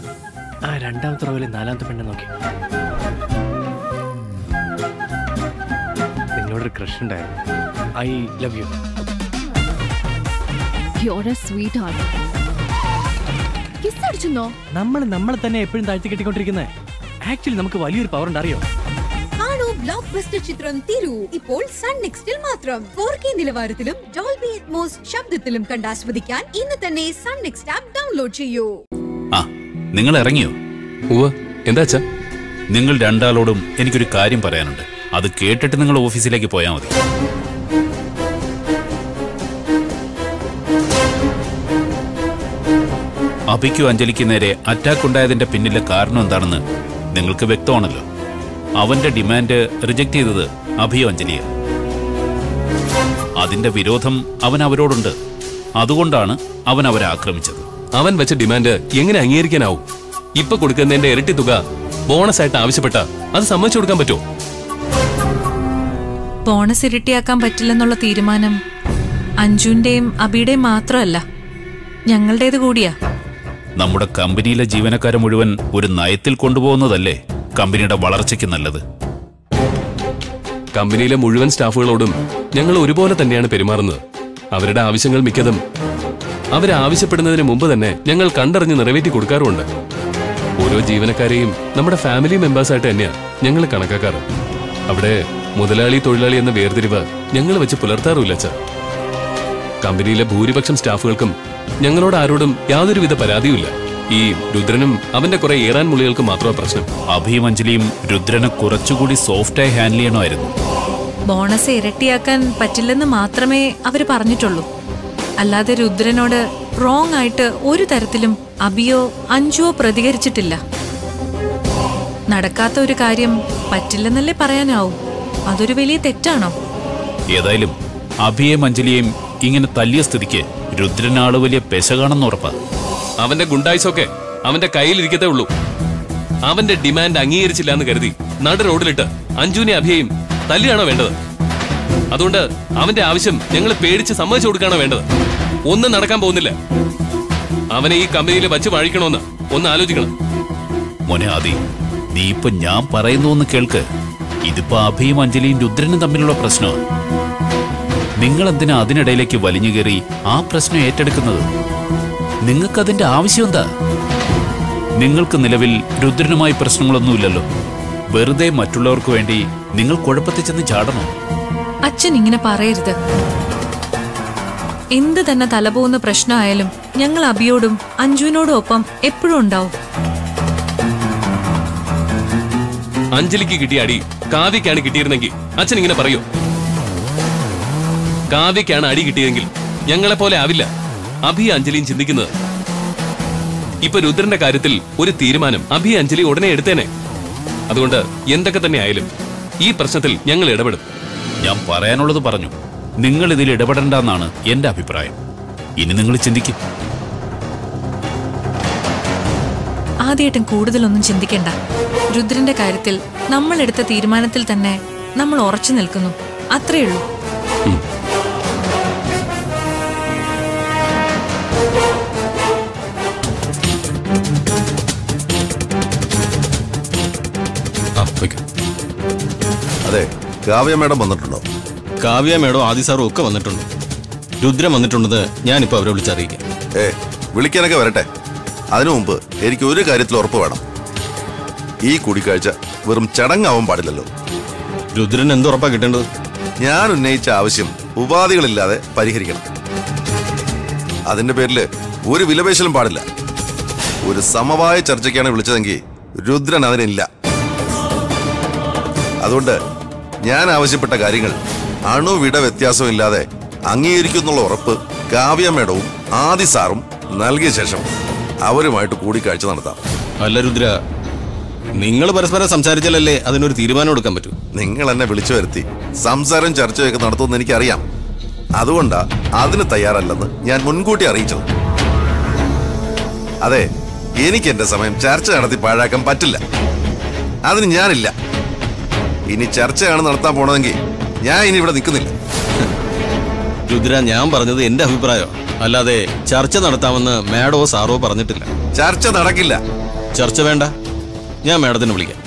ആ രണ്ടാമത്തെ റോയിലെ നാലാമത്തെ പെണ്ണെ നോക്കി. നിങ്ങളോടൊരു ക്രഷ് ഉണ്ടായിരുന്നു. I love you. You're a sweetheart. Kiss അടിച്ചോ? നമ്മളെ തന്നെ എപ്പോഴും താഴ്ത്തി കെട്ടിക്കൊണ്ടിരിക്കുന്നത്. ആക്ച്വലി നമുക്ക് വലിയൊരു പവർ ഉണ്ട്, അറിയോ? ആണോ ബ്ലോക്ക് ബസ്റ്റർ ചിത്രം തിരു ഇപ്പോൾ സൺ നെക്സ്റ്റിൽ മാത്രം 4K നിലവാരത്തിലും ഡോൾബി അറ്റ്മോസ് ശബ്ദത്തിലും കണ്ടാസ്വദിക്കാൻ ഇന്ന് തന്നെ സൺ നെക്സ്റ്റ് ആപ്പ് ഡൗൺലോഡ് ചെയ്യൂ. നിങ്ങൾ ഇറങ്ങിയോ? എന്താ? നിങ്ങൾ രണ്ടാളോടും എനിക്കൊരു കാര്യം പറയാനുണ്ട്. അത് കേട്ടിട്ട് നിങ്ങൾ ഓഫീസിലേക്ക് പോയാൽ മതി. അഭിക്കും അഞ്ജലിക്ക് നേരെ അറ്റാക്ക് ഉണ്ടായതിന്റെ പിന്നിലെ കാരണം എന്താണെന്ന് നിങ്ങൾക്ക് വ്യക്തമാണല്ലോ. അവന്റെ ഡിമാൻഡ് റിജക്ട് ചെയ്തത് അഭിയോ അഞ്ജലിയാണ്. അതിന്റെ വിരോധം അവൻ അവരോടുണ്ട്. അതുകൊണ്ടാണ് അവൻ അവരെ ആക്രമിച്ചത്. അവൻ വെച്ച ഡിമാൻഡ് എങ്ങനെ അംഗീകരിക്കാനാവും? ഇപ്പൊ കൊടുക്കുന്നതിന്റെ ഇരട്ടി തുക ബോണസ് ആയിട്ട് ആവശ്യപ്പെട്ട അത് സമ്മതിച്ചു കൊടുക്കാൻ പറ്റുമോ? ബോണസ് ഇരട്ടിയാക്കാൻ പറ്റില്ലെന്നുള്ള തീരുമാനം അഞ്ജുവിന്റെയും അബിയുടെയും മാത്രമല്ല, ഞങ്ങളുടേത് കൂടിയാ. നമ്മുടെ കമ്പനിയിലെ ജീവനക്കാരെ മുഴുവൻ ഒരു നയത്തിൽ കൊണ്ടുപോകുന്നതല്ലേ കമ്പനിയുടെ വളർച്ചയ്ക്ക് നല്ലത്. കമ്പനിയിലെ മുഴുവൻ സ്റ്റാഫുകളോടും ഞങ്ങൾ ഒരുപോലെ തന്നെയാണ് പെരുമാറുന്നത്. അവരുടെ ആവശ്യങ്ങൾ മിക്കതും അവരാവശ്യപ്പെടുന്നതിന് മുമ്പ് തന്നെ ഞങ്ങൾ കണ്ടറിഞ്ഞ് നിറവേറ്റി കൊടുക്കാറുമുണ്ട്. ഓരോ ജീവനക്കാരെയും നമ്മുടെ ഫാമിലി മെമ്പേഴ്സായിട്ട് തന്നെയാണ് ഞങ്ങൾ കണക്കാക്കാറ്. അവിടെ മുതലാളി തൊഴിലാളി എന്ന വേർതിരിവ് ഞങ്ങൾ വെച്ച് പുലർത്താറുമില്ല. കമ്പനിയിലെ ഭൂരിപക്ഷം സ്റ്റാഫുകൾക്കും ഞങ്ങളോട് ആരോടും യാതൊരുവിധ പരാതിയുമില്ല. ഈ രുദ്രനും അവന്റെ കുറെ ഏറാൻ മുള്ളികൾക്ക് മാത്രമാണ് പ്രശ്നം. അഭിയും അഞ്ജലിയും രുദ്രനെ കുറച്ചുകൂടി സോഫ്റ്റായി ഹാൻഡിൽ ചെയ്യണമായിരുന്നു. ബോണസ് ഇരട്ടിയാക്കാൻ പറ്റില്ലെന്ന് മാത്രമേ അവര് പറഞ്ഞിട്ടുള്ളൂ. അല്ലാതെ രുദ്രനോട് റോങ് ആയിട്ട് ഒരു തരത്തിലും അബിയോ അഞ്ജുവോ പ്രതികരിച്ചിട്ടില്ല. നടക്കാത്ത ഒരു കാര്യം പറ്റില്ലെന്നല്ലേ പറയാനാവും. അതൊരു വലിയ തെറ്റാണോ? ഏതായാലും അഭിയെയും അഞ്ജലിയെയും ഇങ്ങനെ തല്ലിയ സ്ഥിതിക്ക് രുദ്രനാള് വലിയ പെശകാണെന്ന് ഉറപ്പാ. അവന്റെ ഗുണ്ടായിസൊക്കെ അവന്റെ കയ്യിലിരിക്കത്തേ ഉള്ളൂ. അവന്റെ ഡിമാൻഡ് അംഗീകരിച്ചില്ല എന്ന് കരുതി നട റോഡിലിട്ട് അഞ്ജുവിനെ അഭിയെയും തല്ലിയാണോ വേണ്ടത്? അതുകൊണ്ട് അവന്റെ ആവശ്യം ഞങ്ങൾ പേടിച്ച് സമ്മതിച്ചു കൊടുക്കാണോ വേണ്ടത്? ഒന്നും നടക്കാൻ പോകുന്നില്ല. അവനെ ഈ കമ്പനിയിൽ വച്ച് വാഴിക്കണമെന്ന് ഒന്ന് ആലോചിക്കണം. മോനെ ആദി, നീ ഇപ്പൊ ഞാൻ പറയുന്നു ഒന്ന് കേൾക്ക്. ഇതിപ്പോ അഭിയും അഞ്ജലിയും രുദ്രനും തമ്മിലുള്ള പ്രശ്നമാണ്. നിങ്ങൾ എന്തിനാ അതിനിടയിലേക്ക് വലിഞ്ഞു കയറി ആ പ്രശ്നം ഏറ്റെടുക്കുന്നത്? നിങ്ങൾക്കതിന്റെ ആവശ്യം എന്താ? നിങ്ങൾക്ക് നിലവിൽ രുദ്രനുമായി പ്രശ്നങ്ങളൊന്നുമില്ലല്ലോ. വെറുതെ മറ്റുള്ളവർക്ക് വേണ്ടി നിങ്ങൾ കുഴപ്പത്തിൽ ചെന്ന് ചാടണോ? അച്ഛൻ ഇങ്ങനെ പറയരുത്. എന്ത് തന്നെ തലപോകുന്ന പ്രശ്നമായാലും ഞങ്ങൾ അബിയോടും അഞ്ജുവിനോടും ഒപ്പം എപ്പോഴും ഉണ്ടാവും. അഞ്ജലിക്ക് കിട്ടിയ അടി കാവ്യക്കാണ് കിട്ടിയിരുന്നെങ്കിൽ അച്ഛൻ ഇങ്ങനെ പറയൂ? കാവ്യക്കാണ് അടി കിട്ടിയതെങ്കിൽ ഞങ്ങളെപ്പോലെ ആവില്ല അഭി അഞ്ജലിയും ചിന്തിക്കുന്നത്. ഇപ്പൊ രുദ്രന്റെ കാര്യത്തിൽ ഒരു തീരുമാനം അഭി അഞ്ജലി ഉടനെ എടുത്തേനെ. അതുകൊണ്ട് എന്തൊക്കെ തന്നെ ആയാലും ഈ പ്രശ്നത്തിൽ ഞങ്ങൾ ഇടപെടും. ഞാൻ പറയാനുള്ളത് പറഞ്ഞു. നിങ്ങൾ ഇതിൽ ഇടപെടണ്ടെന്നാണ് എന്റെ അഭിപ്രായം. ഇനി നിങ്ങൾ ചിന്തിക്കും. ആദ്യമായിട്ടും കൂടുതലൊന്നും ചിന്തിക്കണ്ട. രുദ്രന്റെ കാര്യത്തിൽ നമ്മൾ എടുത്ത തീരുമാനത്തിൽ തന്നെ നമ്മൾ ഉറച്ചു നിൽക്കുന്നു. അത്രയുള്ളൂ. അതെ, കാവ്യ മേഡം വന്നിട്ടുണ്ടോ? കാവ്യ മേഡം ആദി സാറും ഒക്കെ വന്നിട്ടുണ്ട്. രുദ്രൻ വന്നിട്ടുണ്ടെന്ന് ഞാനിപ്പോൾ അവരെ വിളിച്ചറിയിക്കാം. വിളിക്കാനൊക്കെ വരട്ടെ. അതിനു മുമ്പ് എനിക്ക് ഒരു കാര്യത്തിൽ ഉറപ്പ് വേണം. ഈ കൂടിക്കാഴ്ച വെറും ചടങ്ങാവാൻ പാടില്ലല്ലോ. രുദ്രൻ എന്തുറപ്പാ കിട്ടേണ്ടത്? ഞാൻ ഉന്നയിച്ച ആവശ്യം ഉപാധികളില്ലാതെ പരിഹരിക്കണം. അതിന്റെ പേരില് ഒരു വിലപേശലും പാടില്ല. ഒരു സമവായ ചർച്ചയ്ക്കാണ് വിളിച്ചതെങ്കിൽ രുദ്രൻ അതിനില്ല. അതുകൊണ്ട് ഞാൻ ആവശ്യപ്പെട്ട കാര്യങ്ങൾ അണുവിട വ്യത്യാസമില്ലാതെ അംഗീകരിക്കുന്നുള്ള ഉറപ്പ് കാവ്യ മേഡവും ആദി സാറും നൽകിയ ശേഷം അവരുമായിട്ട് കൂടിക്കാഴ്ച നടത്താം. അല്ല രുദ്ര, നിങ്ങൾ പരസ്പരം സംസാരിച്ചാലല്ലേ അതിനൊരു തീരുമാനം എടുക്കാൻ പറ്റൂ. നിങ്ങൾ എന്നെ വിളിച്ചു വരുത്തി സംസാരം ചർച്ചയൊക്കെ നടത്തുമെന്ന് എനിക്കറിയാം. അതുകൊണ്ടാ അതിന് തയ്യാറല്ലെന്ന് ഞാൻ മുൻകൂട്ടി അറിയിച്ചത്. അതെ, എനിക്ക് എന്റെ സമയം ചർച്ച നടത്തി പാഴാക്കാൻ പറ്റില്ല. അതിന് ഞാനില്ല. ഇനി ചർച്ചയാണ് നടത്താൻ പോണതെങ്കിൽ ഞാൻ ഇനി ഇവിടെ നിൽക്കുന്നില്ല. രുദ്ര, ഞാൻ പറഞ്ഞത് എന്റെ അഭിപ്രായം, അല്ലാതെ ചർച്ച നടത്താമെന്ന് മേഡോ സാറോ പറഞ്ഞിട്ടില്ല. ചർച്ച നടക്കില്ല. ചർച്ച വേണ്ട, ഞാൻ മാഡത്തിനെ വിളിക്കാം.